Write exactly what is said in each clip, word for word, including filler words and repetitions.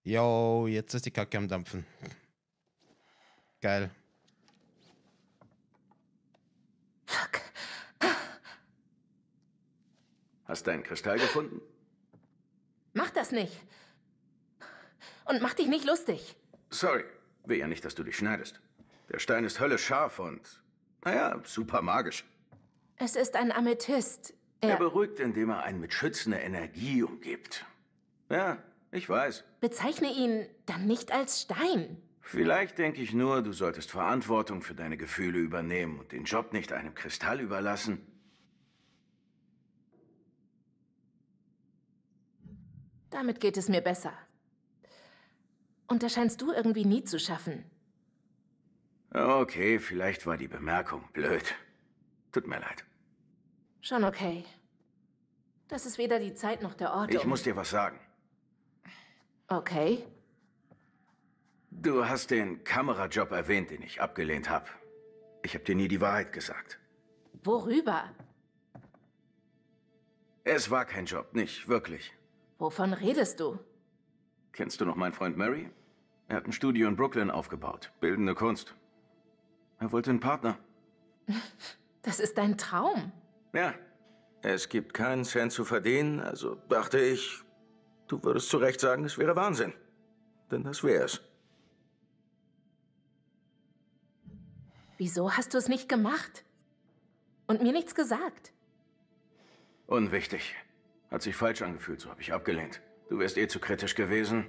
Jo, jetzt ist die Kacke am Dampfen. Geil. Fuck. Hast du einen Kristall gefunden? Mach das nicht. Und mach dich nicht lustig. Sorry, will ja nicht, dass du dich schneidest. Der Stein ist höllisch scharf und, naja, super magisch. Es ist ein Amethyst. Er, Er er beruhigt, indem er einen mit schützender Energie umgibt. Ja, ich weiß. bezeichne ihn dann nicht als Stein. Vielleicht denke ich nur, du solltest Verantwortung für deine Gefühle übernehmen und den Job nicht einem Kristall überlassen. Damit geht es mir besser. Und da scheinst du irgendwie nie zu schaffen. Okay, vielleicht war die Bemerkung blöd. Tut mir leid. Schon okay. Das ist weder die Zeit noch der Ort. Ich um- muss dir was sagen. Okay. Du hast den Kamerajob erwähnt, den ich abgelehnt habe. Ich habe dir nie die Wahrheit gesagt. Worüber? Es war kein Job, nicht wirklich. Wovon redest du? Kennst du noch meinen Freund Murray? Er hat ein Studio in Brooklyn aufgebaut. Bildende Kunst. Er wollte einen Partner. Das ist dein Traum. Ja. Es gibt keinen Cent zu verdienen, also dachte ich, du würdest zu Recht sagen, es wäre Wahnsinn. Denn das wäre es. Wieso hast du es nicht gemacht? Und mir nichts gesagt? Unwichtig. Hat sich falsch angefühlt, so habe ich abgelehnt. Du wärst eh zu kritisch gewesen.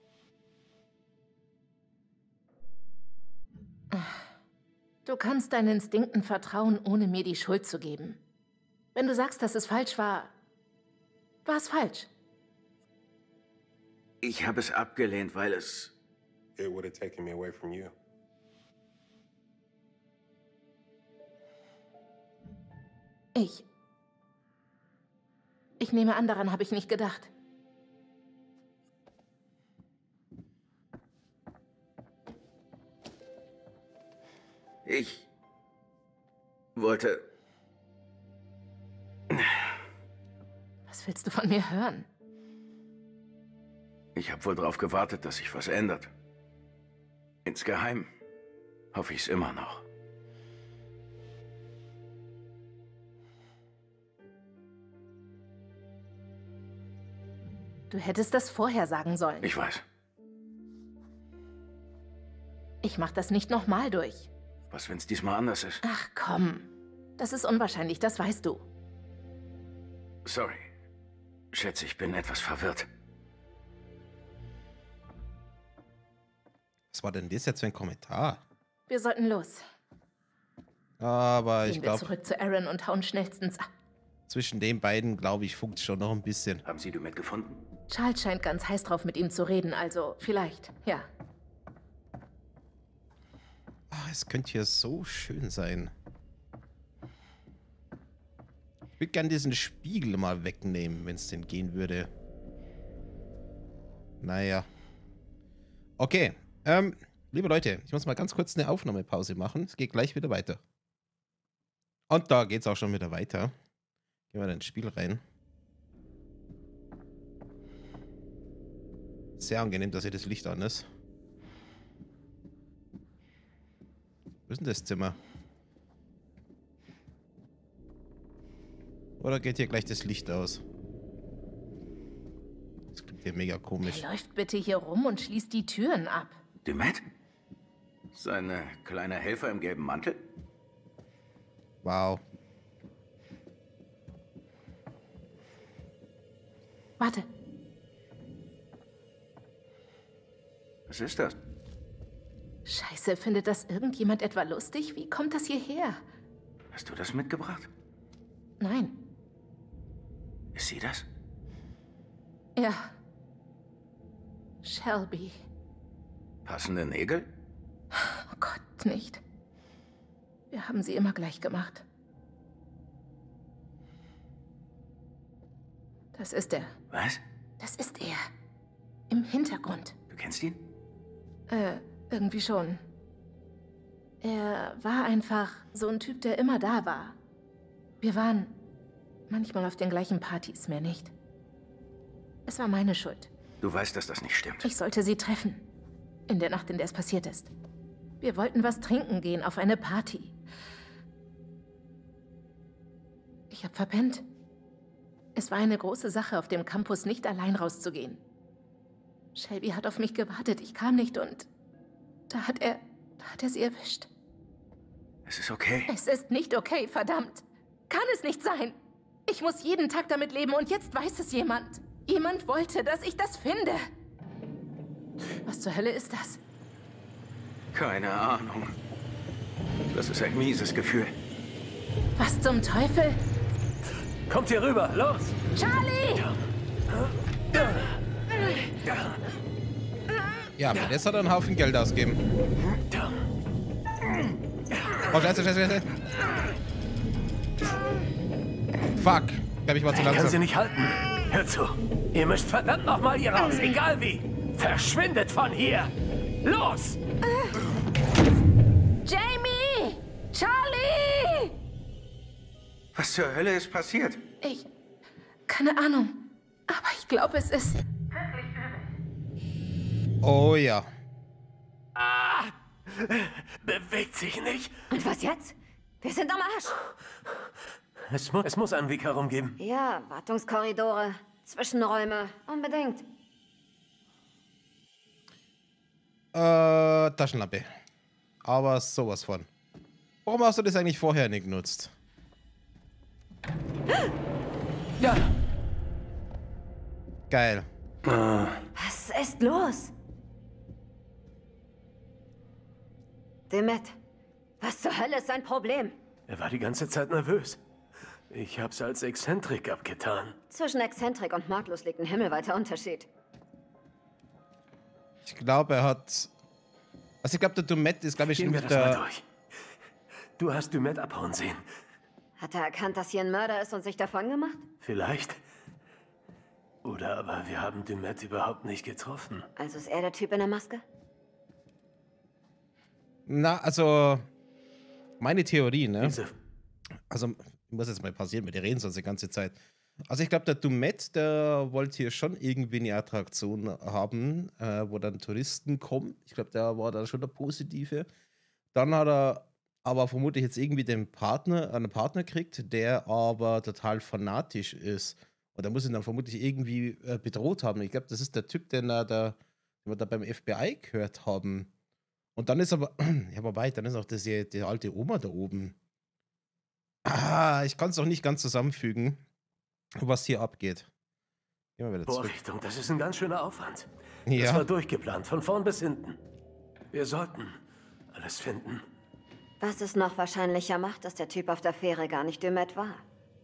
Du kannst deinen Instinkten vertrauen, ohne mir die Schuld zu geben. Wenn du sagst, dass es falsch war, war es falsch. Ich habe es abgelehnt, weil es... It would have taken me away from you. Ich... Ich nehme an, daran habe ich nicht gedacht. Ich... wollte... Was willst du von mir hören? Ich habe wohl darauf gewartet, dass sich was ändert. Insgeheim hoffe ich es immer noch. Du hättest das vorher sagen sollen. Ich weiß. Ich mach das nicht nochmal durch. Was, wenn es diesmal anders ist? Ach komm. Das ist unwahrscheinlich, das weißt du. Sorry. Schätze, ich bin etwas verwirrt. Was war denn das jetzt für ein Kommentar? Wir sollten los. Aber Gehen ich wir glaube, zurück zu Aaron und hauen schnellstens ab. zwischen den beiden, glaube ich, funkt es schon noch ein bisschen. Haben Sie du mitgefunden? Charles scheint ganz heiß drauf, mit ihm zu reden, also vielleicht, ja. Ah, es könnte hier so schön sein. Ich würde gerne diesen Spiegel mal wegnehmen, wenn es denn gehen würde. Naja. Okay. Ähm, liebe Leute, ich muss mal ganz kurz eine Aufnahmepause machen. Es geht gleich wieder weiter. Und da geht es auch schon wieder weiter. Gehen wir ins Spiel rein. Sehr angenehm, dass hier das Licht an ist. Wo ist denn das Zimmer? Oder geht hier gleich das Licht aus? Das klingt hier mega komisch. Er läuft bitte hier rum und schließt die Türen ab. Demet? Sein äh, kleiner Helfer im gelben Mantel? Wow. Warte, Was ist das? Scheiße, findet das irgendjemand etwa lustig? Wie kommt das hierher? Hast du das mitgebracht? Nein. Ist sie das? Ja. Shelby. Passende Nägel? Oh Gott, nicht. Wir haben sie immer gleich gemacht. Das ist er. Was? Das ist er. Im Hintergrund. Du kennst ihn? Äh, irgendwie schon. Er war einfach so ein Typ, der immer da war. Wir waren manchmal auf den gleichen Partys, mehr nicht. Es war meine Schuld. Du weißt, dass das nicht stimmt. Ich sollte sie treffen. In der Nacht, in der es passiert ist. Wir wollten was trinken gehen, auf eine Party. Ich habe verpennt. Es war eine große Sache, auf dem Campus nicht allein rauszugehen. Shelby hat auf mich gewartet, ich kam nicht und... Da hat er... Da hat er sie erwischt. Es ist okay. Es ist nicht okay, verdammt. Kann es nicht sein. Ich muss jeden Tag damit leben und jetzt weiß es jemand. Jemand wollte, dass ich das finde. Was zur Hölle ist das? Keine Ahnung. Das ist ein mieses Gefühl. Was zum Teufel? Kommt hier rüber, los! Charlie! Ja, für das hat er einen Haufen Geld ausgeben. Oh, scheiße, scheiße, scheiße. Fuck. Ich glaube, ich war zu Ich kann sie langsam. nicht halten. Hört zu. Ihr müsst verdammt nochmal hier raus, egal wie. Verschwindet von hier. Los! Jamie! Charlie! Was zur Hölle ist passiert? Ich... Keine Ahnung. Aber ich glaube, es ist... Oh ja. Ah! Bewegt sich nicht. Und was jetzt? Wir sind am Arsch. Es, mu es muss einen Weg herumgeben. Ja, Wartungskorridore, Zwischenräume, unbedingt. Äh, Taschenlampe. Aber sowas von. Warum hast du das eigentlich vorher nicht genutzt? Ja. Geil. Was ist los? Demet, was zur Hölle ist sein Problem? Er war die ganze Zeit nervös. Ich hab's als Exzentrik abgetan. Zwischen Exzentrik und machtlos liegt ein himmelweiter Unterschied. Ich glaube, er hat... Also ich glaube, der Dumet ist, glaube ich, Gehen wir nicht das mal der... durch. Du hast Dumet abhauen sehen. Hat er erkannt, dass hier ein Mörder ist und sich davon gemacht? Vielleicht. Oder aber wir haben Dumet überhaupt nicht getroffen. Also ist er der Typ in der Maske? Na, also... Meine Theorie, ne? Diese Also, ich muss jetzt mal passieren, weil die reden sonst die ganze Zeit. Also ich glaube, der Dumet, der wollte hier schon irgendwie eine Attraktion haben, äh, wo dann Touristen kommen. Ich glaube, der war da schon der Positive. Dann hat er aber vermutlich jetzt irgendwie den Partner, einen Partner kriegt, der aber total fanatisch ist. Und der muss ihn dann vermutlich irgendwie äh, bedroht haben. Ich glaube, das ist der Typ, den, er da, den wir da beim F B I gehört haben. Und dann ist aber, ja, wobei, dann ist auch das, die, die alte Oma da oben. Ah, ich kann es auch nicht ganz zusammenfügen, was hier abgeht. Gehen wir wieder zurück. Vorrichtung, das ist ein ganz schöner Aufwand. Das Ja, war durchgeplant, von vorn bis hinten. Wir sollten alles finden. Was es noch wahrscheinlicher macht, dass der Typ auf der Fähre gar nicht Demet war.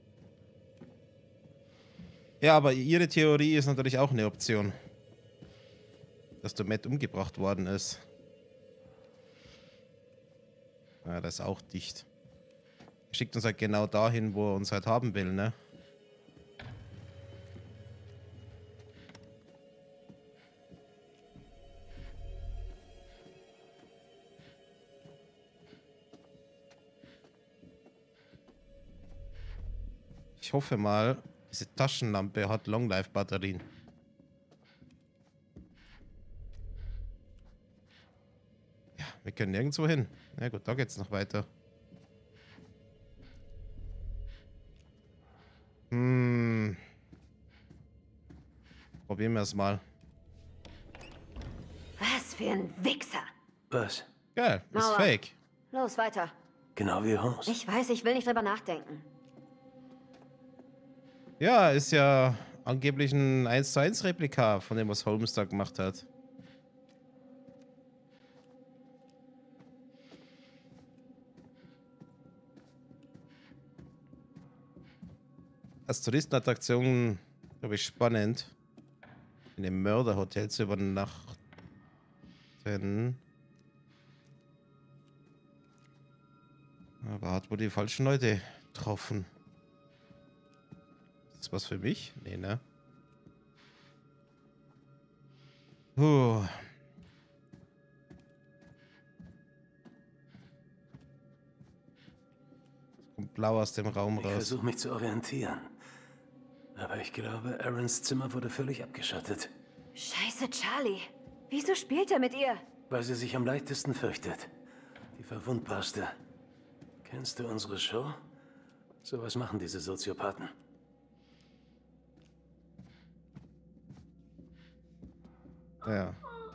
ja, aber ihre Theorie ist natürlich auch eine Option. Dass Dumet umgebracht worden ist. Ja, das ist auch dicht. Schickt uns halt genau dahin, wo er uns halt haben will, ne? Ich hoffe mal, diese Taschenlampe hat Long-Life-Batterien. Ja, wir können nirgendwo hin. Na gut, da geht's noch weiter. Hm. Probieren wir es mal. Was für ein Wichser. Was? Geil, ist Mauer. fake. Los, weiter. Genau wie Holmes. Ich weiß, ich will nicht drüber nachdenken. Ja, ist ja angeblich ein eins zu eins Replika von dem, was Holmes da gemacht hat. Als Touristenattraktion, glaube ich, spannend, in einem Mörderhotel zu übernachten. Aber hat wohl die falschen Leute getroffen. Ist das was für mich? Nee, ne? Puh. Es kommt blau aus dem Raum Ich raus. versuche mich zu orientieren. Aber ich glaube, Aarons Zimmer wurde völlig abgeschottet. Scheiße, Charlie. Wieso spielt er mit ihr? Weil sie sich am leichtesten fürchtet. Die Verwundbarste. Kennst du unsere Show? Sowas machen diese Soziopathen. Ja.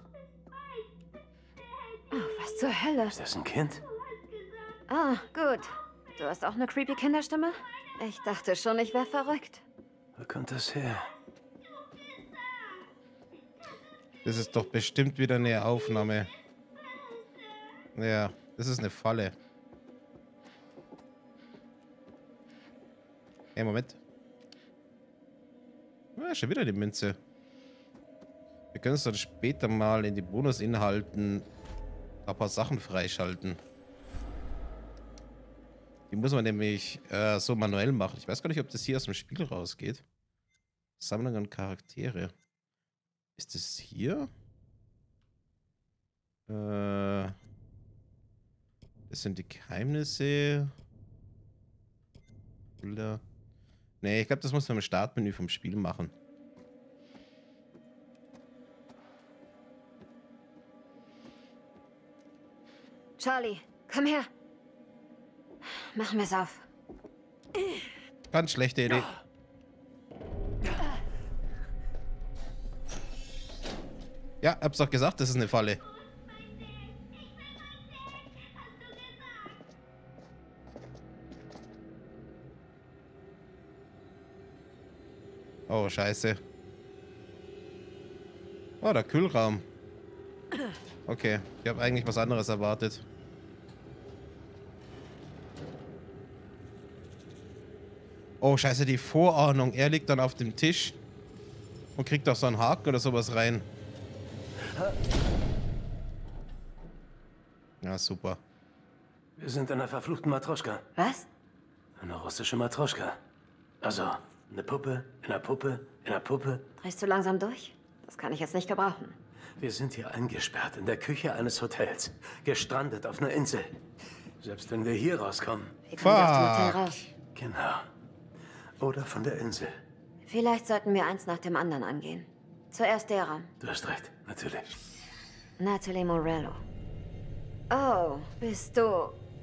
Oh, was zur Hölle? Ist das ein Kind? Ah, gut. Du hast auch eine creepy Kinderstimme? Ich dachte schon, ich wäre verrückt. Wo kommt das her? Das ist doch bestimmt wieder eine Aufnahme. Ja, das ist eine Falle. Hey, Moment. Ah, schon wieder die Münze. Wir können es dann später mal in die Bonusinhalten ein paar Sachen freischalten. Die muss man nämlich äh, so manuell machen. Ich weiß gar nicht, ob das hier aus dem Spiel rausgeht. Sammlung an Charaktere. Ist das hier? Äh, das sind die Geheimnisse. Bilder. Nee, ich glaube, das muss man im Startmenü vom Spiel machen. Charlie, komm her. Machen wir's auf. Ganz schlechte Idee. Ja, hab's doch gesagt, das ist eine Falle. Oh, scheiße. Oh, der Kühlraum. Okay, ich habe eigentlich was anderes erwartet. Oh, scheiße, die Vorahnung. Er liegt dann auf dem Tisch und kriegt auch so einen Haken oder sowas rein. Ja, super. Wir sind in einer verfluchten Matroschka. Was? Eine russische Matroschka. Also, eine Puppe, in einer Puppe, in einer Puppe. Drehst du langsam durch? Das kann ich jetzt nicht gebrauchen. Wir sind hier eingesperrt in der Küche eines Hotels. Gestrandet auf einer Insel. Selbst wenn wir hier rauskommen. Wie kommen wir aus dem Hotel Fuck. raus? Genau. Oder von der Insel. Vielleicht sollten wir eins nach dem anderen angehen. Zuerst der Raum. Du hast recht, natürlich. Natalie Morello. Oh, bist du...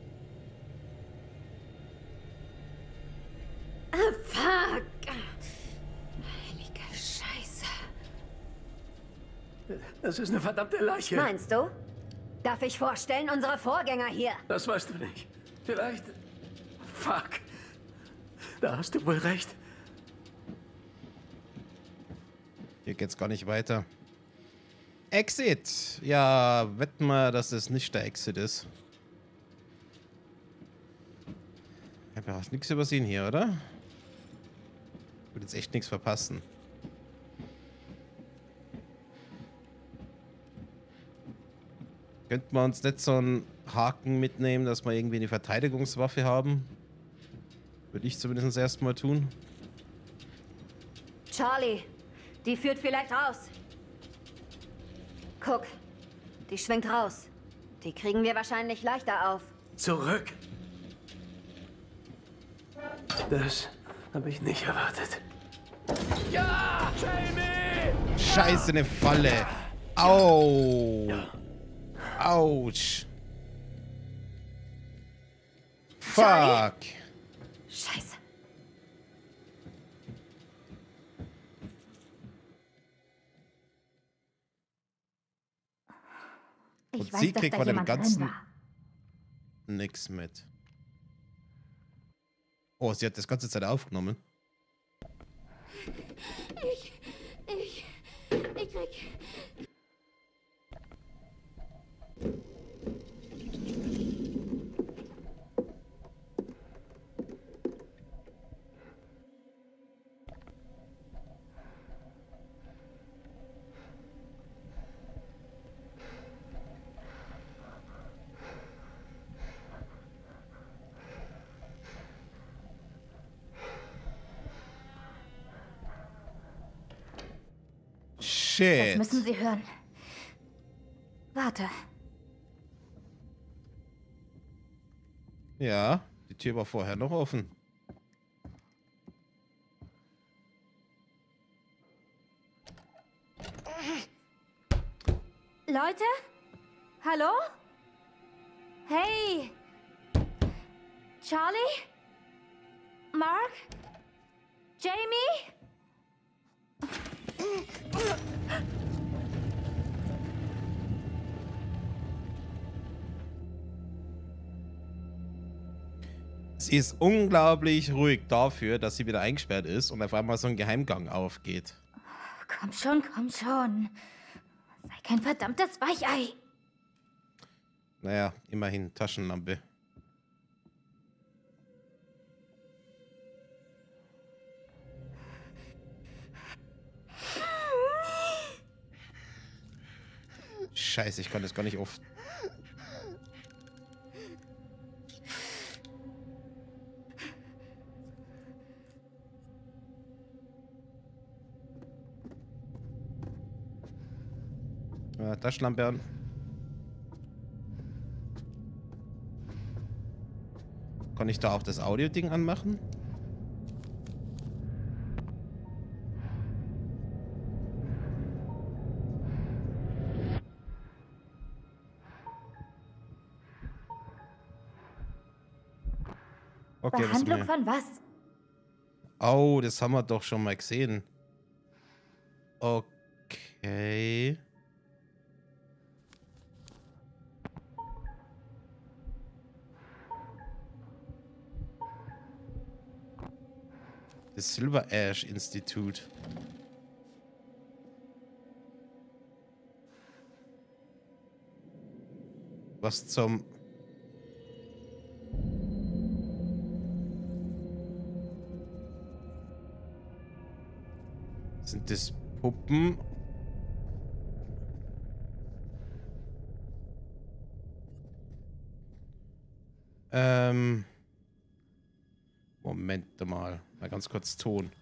Ah, fuck! Heilige Scheiße. Das ist eine verdammte Leiche. Meinst du? Darf ich vorstellen, unsere Vorgänger hier? Das weißt du nicht. Vielleicht... Fuck. Da hast du wohl recht. Hier geht's gar nicht weiter. Exit! Ja, wetten wir, dass es nicht der Exit ist. Ich habe ja nichts übersehen hier, oder? Ich will jetzt echt nichts verpassen. Könnten wir uns nicht so einen Haken mitnehmen, dass wir irgendwie eine Verteidigungswaffe haben? Würde ich zumindest erstmal tun. Charlie, die führt vielleicht raus. Guck, die schwingt raus. Die kriegen wir wahrscheinlich leichter auf. Zurück. Das habe ich nicht erwartet. Ja, Jamie! Scheiße, eine Falle. Au. Autsch. Fuck. Scheiße. Ich Und weiß, sie dass kriegt da von dem jemand drin Ganzen war. nix mit. Oh, sie hat das ganze Zeit aufgenommen. Ich, ich, ich krieg... Shit. Das müssen Sie hören. Warte. Ja, die Tür war vorher noch offen. Leute? Hallo? Hey! Charlie? Mark? Jamie? Sie ist unglaublich ruhig dafür, dass sie wieder eingesperrt ist und auf einmal so ein Geheimgang aufgeht. Komm schon, komm schon. Sei kein verdammtes Weichei. Naja, immerhin Taschenlampe. Scheiße, ich kann das gar nicht oft. Ja, Taschenlampe an. Kann ich da auch das Audio-Ding anmachen? Okay, was Behandlung haben wir? von was? Oh, das haben wir doch schon mal gesehen. Okay. Das Silver Ash Institut. Was zum... Sind das Puppen? Ähm... Moment mal. Mal ganz kurz Ton.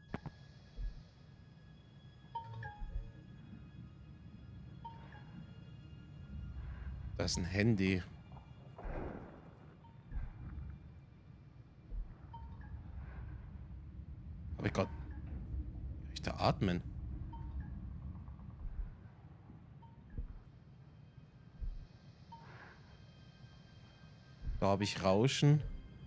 Da ist ein Handy. Hab ich grad... Hab ich da atmen? Da habe ich Rauschen.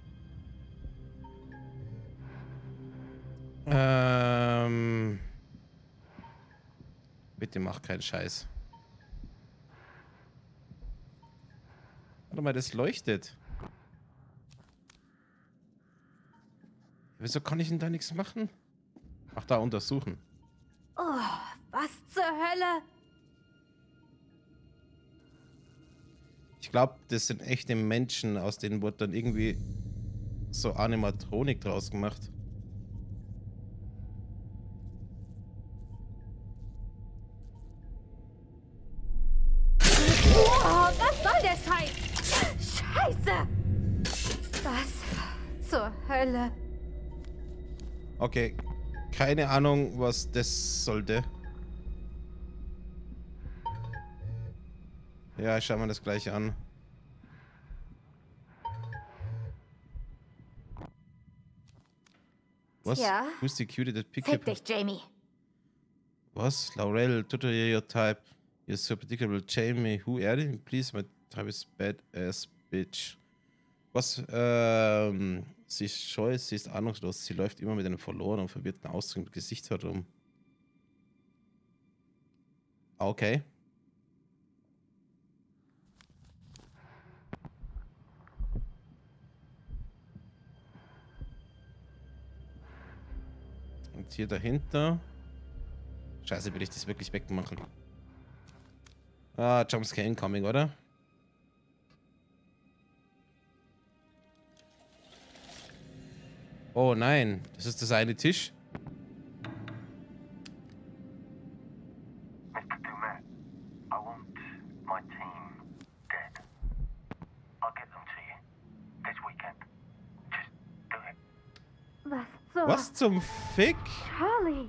Ähm... Bitte mach keinen Scheiß. Warte mal, das leuchtet. Wieso kann ich denn da nichts machen? Ach, da untersuchen. Oh, was zur Hölle? Ich glaube, das sind echte Menschen, aus denen wurde dann irgendwie so Animatronik draus gemacht. Oh, was soll der Scheiß? Scheiße! Was zur Hölle? Okay, keine Ahnung, was das sollte. Ja, ich schau mal das gleich an. Was? Tja. Who's the cutie that picked Fick you? dich, Jamie. Was? Laurel, totally your type. You're so predictable. Jamie, who are you? Please, my type is badass bitch. Was? Ähm, sie ist scheu, sie ist ahnungslos. Sie läuft immer mit einem verlorenen und verwirrten Ausdruck im Gesicht herum. Okay. Und hier dahinter. Scheiße, will ich das wirklich wegmachen? Ah, Jumpscare incoming, oder? Oh nein, das ist das eine Tisch. Mister Dumet, I want my team dead. I'll get them to you this weekend. Just do it. Was zur... Was zum Fick? Charlie!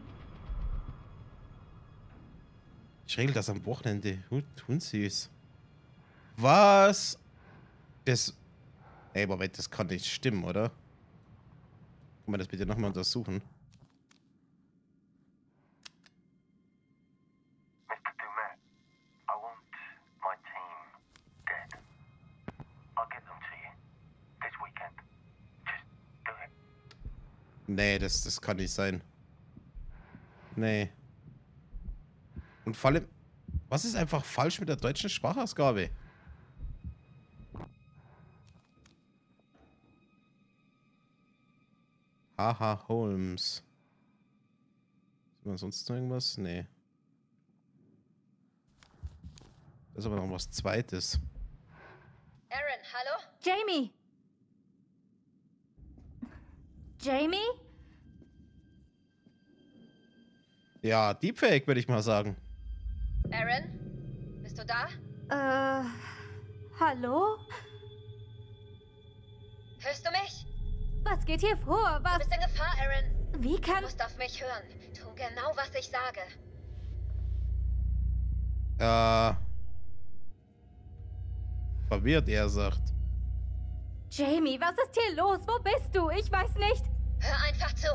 Ich regel das am Wochenende. Hu- Tun sie es. Was? Das... Ey, Moment, das kann nicht stimmen, oder? Kann man das bitte nochmal untersuchen? Mister Dumet, I want Nee, das, das kann nicht sein. Nee. Und vor allem, was ist einfach falsch mit der deutschen Sprachausgabe? Haha, Holmes. Ist da sonst noch irgendwas? Nee. Das ist aber noch was Zweites. Aaron, hallo? Jamie! Jamie? Ja, Deepfake, würde ich mal sagen. Aaron? Bist du da? Äh, hallo? Hörst du mich? Was geht hier vor? Was? Du bist in Gefahr, Aaron. Wie kann... Du musst auf mich hören. Tu genau, was ich sage. Äh... Verwirrt, er sagt. Jamie, was ist hier los? Wo bist du? Ich weiß nicht. Hör einfach zu.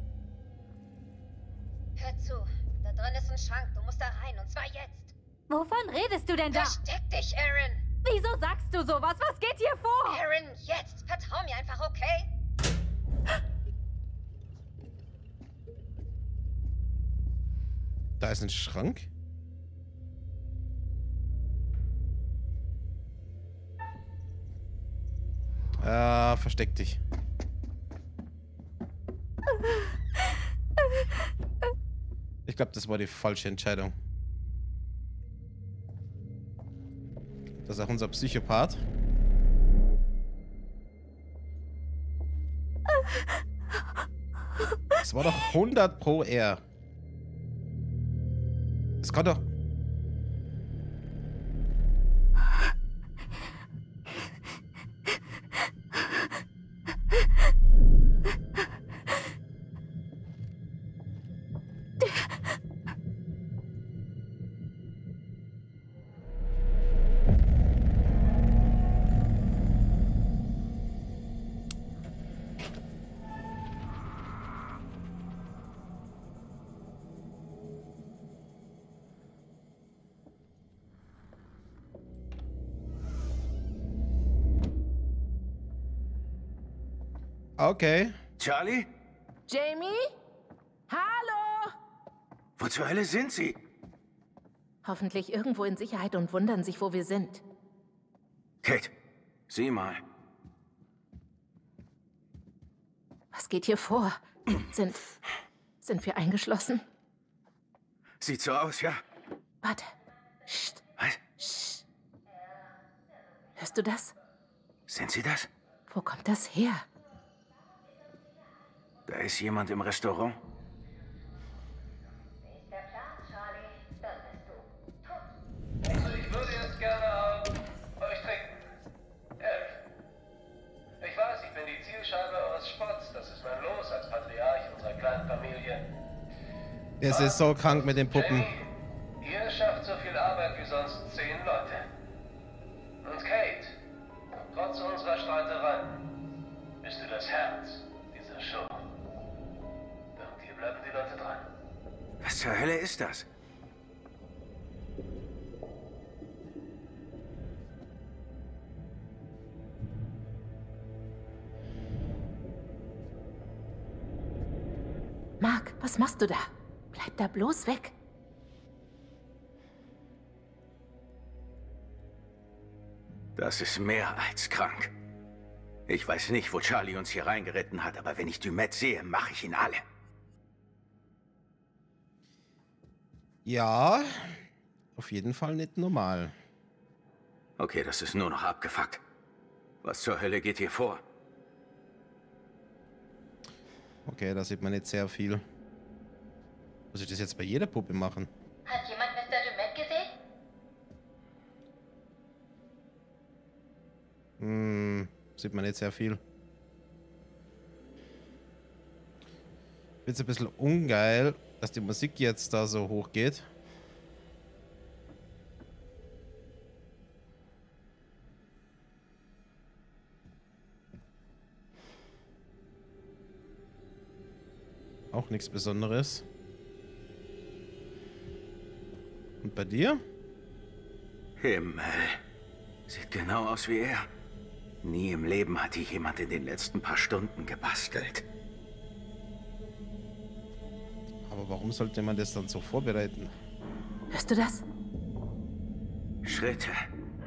Hör zu. Da drin ist ein Schrank. Du musst da rein. Und zwar jetzt. Wovon redest du denn da? Versteck dich, Aaron. Wieso sagst du sowas? Was geht hier vor? Aaron, jetzt. Vertrau mir einfach, okay? Da ist ein Schrank? Ah, versteck dich. Ich glaube, das war die falsche Entscheidung. Das ist auch unser Psychopath. Das war doch hundert pro er. Das kann doch... Okay. Charlie? Jamie? Hallo? Wo zur Hölle sind Sie? Hoffentlich irgendwo in Sicherheit und wundern sich, wo wir sind. Kate, sieh mal. Was geht hier vor? Sind... sind wir eingeschlossen? Sieht so aus, ja. Warte. Psst. Was? Psst. Hörst du das? Sind Sie das? Wo kommt das her? Da ist jemand im Restaurant. Also ich würde jetzt gerne auf euch trinken. Elf. Ich weiß, ich bin die Zielscheibe eures Spotts. Das ist mein Los als Patriarch unserer kleinen Familie. Es ist so krank mit den Puppen. Jamie, ihr schafft so viel Arbeit wie sonst zehn Leute. Und Kate, trotz unserer Streitereien, bist du das Herz dieser Show. Dank dir bleiben die Leute dran. Was zur Hölle ist das? Mark, was machst du da? Bleib da bloß weg. Das ist mehr als krank. Ich weiß nicht, wo Charlie uns hier reingeritten hat, aber wenn ich Dumet sehe, mache ich ihn alle. Ja, auf jeden Fall nicht normal. Okay, das ist nur noch abgefuckt. Was zur Hölle geht hier vor? Okay, da sieht man nicht sehr viel. Muss ich das jetzt bei jeder Puppe machen? Hat jemand Mister Dumet gesehen? Hm, sieht man nicht sehr viel. Ich finde es ein bisschen ungeil, dass die Musik jetzt da so hoch geht. Auch nichts Besonderes. Und bei dir? Himmel. Sieht genau aus wie er. Nie im Leben hat hier jemand in den letzten paar Stunden gebastelt. Aber warum sollte man das dann so vorbereiten? Hörst du das? Schritte.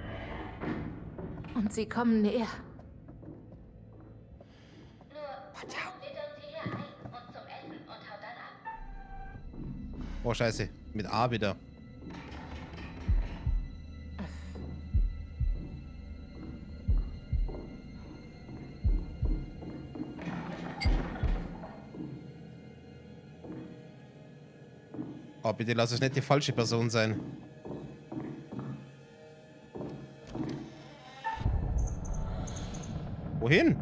Und sie kommen näher. Oh, scheiße. Mit A wieder. Oh, bitte lass es nicht die falsche Person sein. Wohin?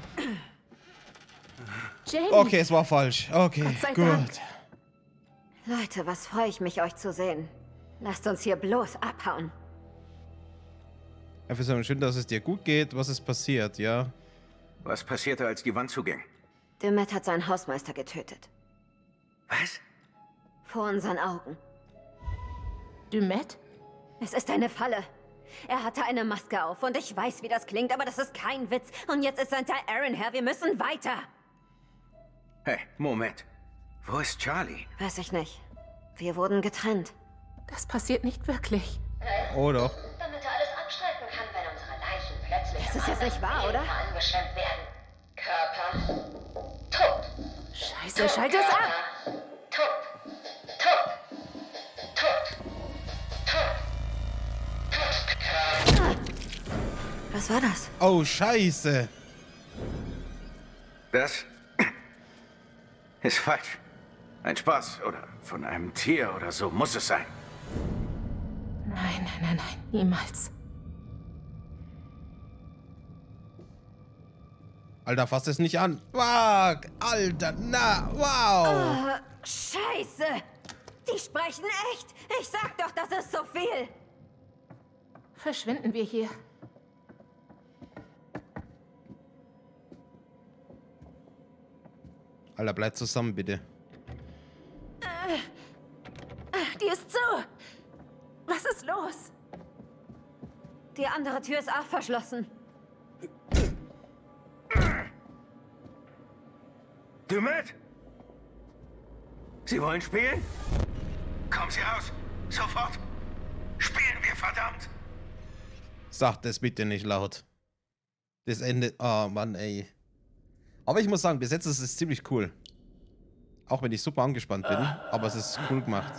Jamie! Okay, es war falsch. Okay, Gott sei gut. Dank. Leute, was freue ich mich, euch zu sehen. Lasst uns hier bloß abhauen. Einfach so schön, dass es dir gut geht. Was ist passiert, ja? Was passierte, als die Wand zuging? Demet hat seinen Hausmeister getötet. Was? Vor unseren Augen. Dumet? Es ist eine Falle. Er hatte eine Maske auf und ich weiß, wie das klingt, aber das ist kein Witz. Und jetzt ist hinter Aaron her. Wir müssen weiter. Hey, Moment. Wo ist Charlie? Weiß ich nicht. Wir wurden getrennt. Das passiert nicht wirklich. Oh doch. Damit er alles abschreiten kann, wenn unsere Leichen plötzlich... Das ist jetzt nicht wahr, oder? ...angeschwemmt werden. Körper tot. Scheiße, schalt es ab! Tot. Tot. Tot. Tot. Tot. Was war das? Oh, scheiße. Das ist falsch. Ein Spaß oder von einem Tier oder so muss es sein. Nein, nein, nein, nein, niemals. Alter, fass es nicht an. Wow, Alter, na, wow. Oh, Scheiße! Die sprechen echt! Ich sag doch, das ist so viel! Verschwinden wir hier. Alter, bleib zusammen, bitte. Die ist zu. Was ist los? Die andere Tür ist auch verschlossen. Dumet? Sie wollen spielen? Kommen Sie raus. Sofort. Spielen wir, verdammt. Sag das bitte nicht laut. Das Ende. Oh Mann, ey. Aber ich muss sagen, bis jetzt ist es ziemlich cool. Auch wenn ich super angespannt bin. Aber es ist cool gemacht.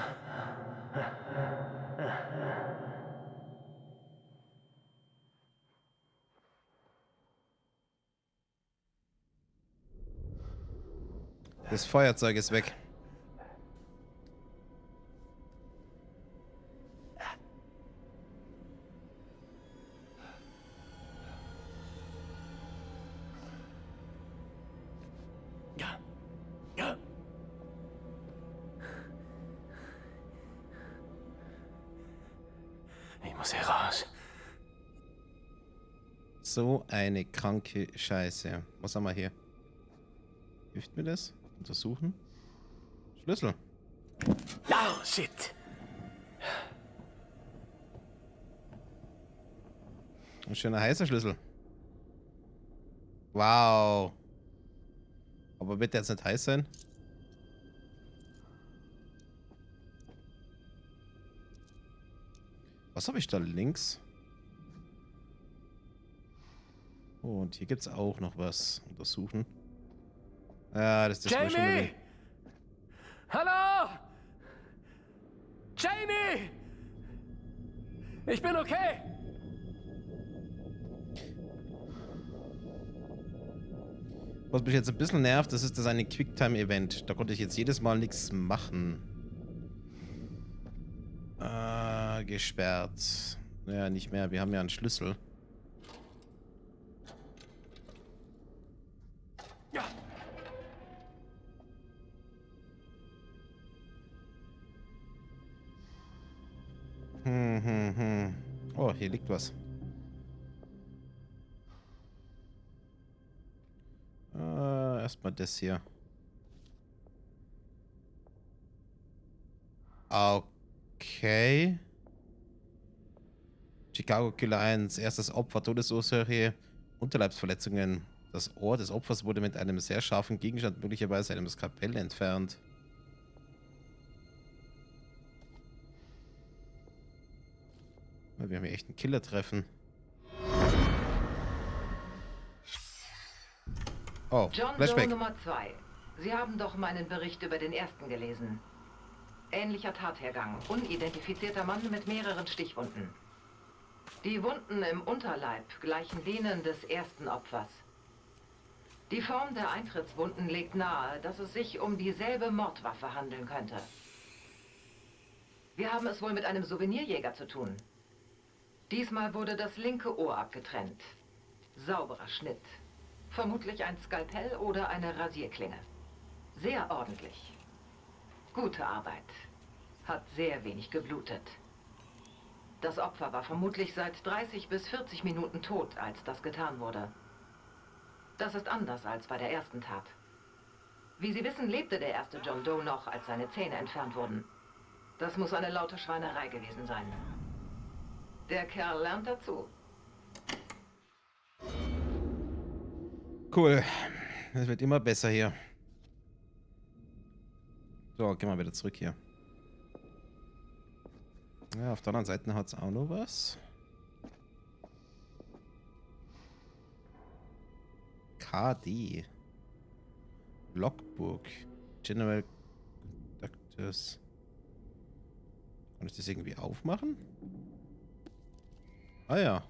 Das Feuerzeug ist weg. Ich muss hier raus. So eine kranke Scheiße. Was haben wir hier? Hilft mir das? Untersuchen. Schlüssel. Oh, shit. Ein schöner heißer Schlüssel. Wow. Aber wird der jetzt nicht heiß sein? Was habe ich da links? Oh, und hier gibt es auch noch was. Untersuchen. Ja, das ist das wohl schon Jamie! erwähnt. Hallo! Jamie! Ich bin okay! Was mich jetzt ein bisschen nervt, das ist das eine Quicktime-Event. Da konnte ich jetzt jedes Mal nichts machen. Äh, gesperrt. Naja, nicht mehr. Wir haben ja einen Schlüssel. Ja. Hm, hm, hm. Oh, hier liegt was. Äh, erstmal das hier. Okay. Chicago Killer eins. Erstes Opfer, Todesursache, Unterleibsverletzungen. Das Ohr des Opfers wurde mit einem sehr scharfen Gegenstand, möglicherweise einem Skalpell, entfernt. Wir haben hier echt einen Killer treffen. Oh, John Doe Nummer zwei. Sie haben doch meinen Bericht über den ersten gelesen. Ähnlicher Tathergang. Unidentifizierter Mann mit mehreren Stichwunden. Die Wunden im Unterleib gleichen denen des ersten Opfers. Die Form der Eintrittswunden legt nahe, dass es sich um dieselbe Mordwaffe handeln könnte. Wir haben es wohl mit einem Souvenirjäger zu tun. Diesmal wurde das linke Ohr abgetrennt. Sauberer Schnitt. Vermutlich ein Skalpell oder eine Rasierklinge. Sehr ordentlich. Gute Arbeit. Hat sehr wenig geblutet. Das Opfer war vermutlich seit dreißig bis vierzig Minuten tot, als das getan wurde. Das ist anders als bei der ersten Tat. Wie Sie wissen, lebte der erste John Doe noch, als seine Zähne entfernt wurden. Das muss eine laute Schweinerei gewesen sein. Der Kerl lernt dazu. Cool. Es wird immer besser hier. So, gehen wir wieder zurück hier. Ja, auf der anderen Seite hat es auch noch was. K D. Logbook. General Conductors. Kann ich das irgendwie aufmachen? Ah ja.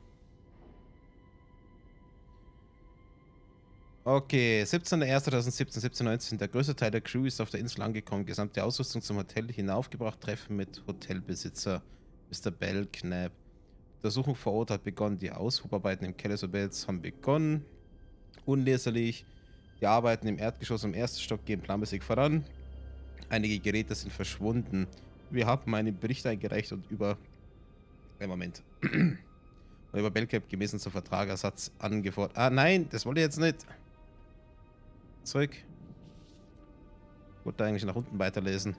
Okay, siebzehnter erster zweitausendsiebzehn, siebzehn neunzehn. Der größte Teil der Crew ist auf der Insel angekommen. Gesamte Ausrüstung zum Hotel hinaufgebracht. Treffen mit Hotelbesitzer Mister Belknap. Die Untersuchung vor Ort hat begonnen. Die Aushubarbeiten im Keller Sobels haben begonnen. Unleserlich. Die Arbeiten im Erdgeschoss im ersten Stock gehen planmäßig voran. Einige Geräte sind verschwunden. Wir haben einen Bericht eingereicht und über... Einen Moment. und über Belknap gemessen zum Vertragersatz angefordert. Ah nein, das wollte ich jetzt nicht. Zurück. Ich wollte eigentlich nach unten weiterlesen.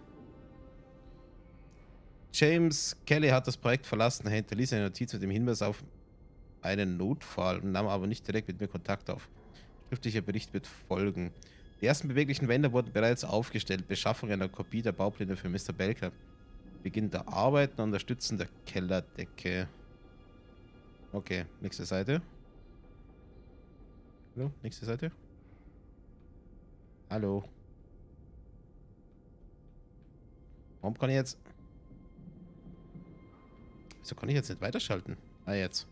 James Kelly hat das Projekt verlassen, er hinterließ eine Notiz mit dem Hinweis auf einen Notfall und nahm aber nicht direkt mit mir Kontakt auf. Schriftlicher Bericht wird folgen. Die ersten beweglichen Wände wurden bereits aufgestellt. Beschaffung einer Kopie der Baupläne für Mister Belknap. Beginn der Arbeiten und Unterstützen der Kellerdecke. Okay, nächste Seite. Hallo, nächste Seite. Hallo. Warum kann ich jetzt... Wieso kann ich jetzt nicht weiterschalten? Ah, jetzt.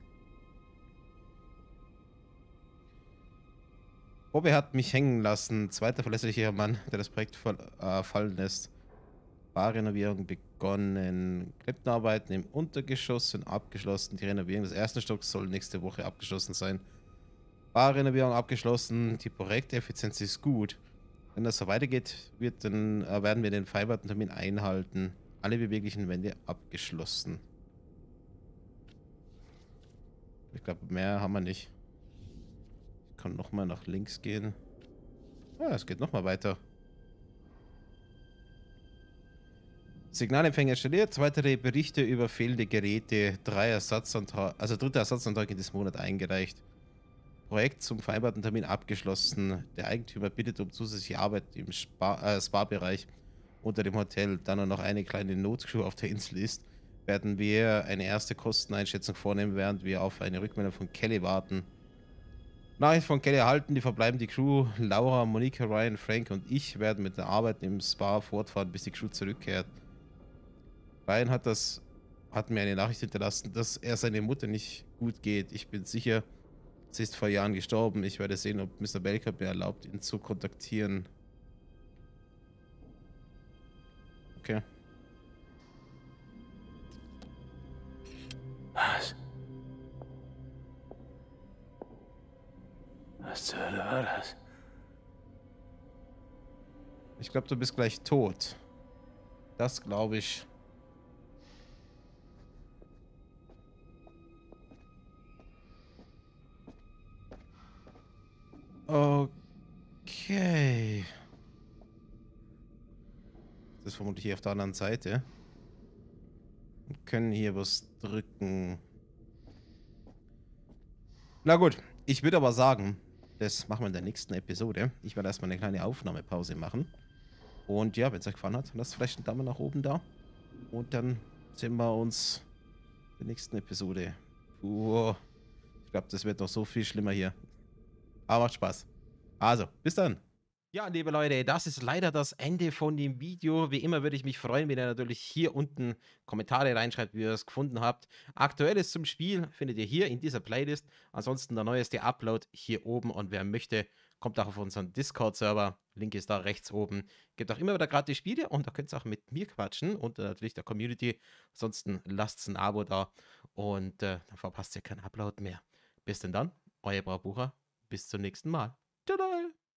Bobby hat mich hängen lassen. Zweiter verlässlicher Mann, der das Projekt fall, äh, fallen lässt. Barrenovierung begonnen. Klippenarbeiten im Untergeschoss sind abgeschlossen. Die Renovierung des ersten Stocks soll nächste Woche abgeschlossen sein. Barrenovierung abgeschlossen. Die Projekteffizienz ist gut. Wenn das so weitergeht, wird dann, äh, werden wir den vereinbarten Termin einhalten. Alle beweglichen Wände abgeschlossen. Ich glaube, mehr haben wir nicht. Ich kann nochmal nach links gehen. Ah, es geht nochmal weiter. Signalempfänger installiert. Weitere Berichte über fehlende Geräte. Drei Ersatzantrag, also dritter Ersatzantrag in diesem Monat eingereicht. Projekt zum vereinbarten Termin abgeschlossen. Der Eigentümer bittet um zusätzliche Arbeit im Spa, äh, Spa-Bereich unter dem Hotel. Da nur noch eine kleine Notcrew auf der Insel ist, werden wir eine erste Kosteneinschätzung vornehmen, während wir auf eine Rückmeldung von Kelly warten. Nachricht von Kelly erhalten, die verbleibende Crew, Laura, Monika, Ryan, Frank und ich werden mit der Arbeit im Spa fortfahren, bis die Crew zurückkehrt. Ryan hat das, hat mir eine Nachricht hinterlassen, dass er seine Mutter nicht gut geht. Ich bin sicher, sie ist vor Jahren gestorben. Ich werde sehen, ob Mister Belknap mir erlaubt, ihn zu kontaktieren. Okay. Was? Was zur Hölle war das? Ich glaube, du bist gleich tot. Das glaube ich. Okay. Das ist vermutlich hier auf der anderen Seite. Wir können hier was drücken. Na gut, ich würde aber sagen, das machen wir in der nächsten Episode. Ich werde erstmal eine kleine Aufnahmepause machen. Und ja, wenn es euch gefallen hat, lasst vielleicht einen Daumen nach oben da. Und dann sehen wir uns der nächsten Episode. Puh. Ich glaube, das wird noch so viel schlimmer hier. Aber macht Spaß. Also, bis dann. Ja, liebe Leute, das ist leider das Ende von dem Video. Wie immer würde ich mich freuen, wenn ihr natürlich hier unten Kommentare reinschreibt, wie ihr es gefunden habt. Aktuelles zum Spiel findet ihr hier in dieser Playlist. Ansonsten der neueste Upload hier oben. Und wer möchte, kommt auch auf unseren Discord-Server. Link ist da rechts oben. Gibt auch immer wieder gratis Spiele und da könnt ihr auch mit mir quatschen und natürlich der Community. Ansonsten lasst ein Abo da und äh, dann verpasst ihr keinen Upload mehr. Bis denn dann, euer Braubucher. Bis zum nächsten Mal. Tada!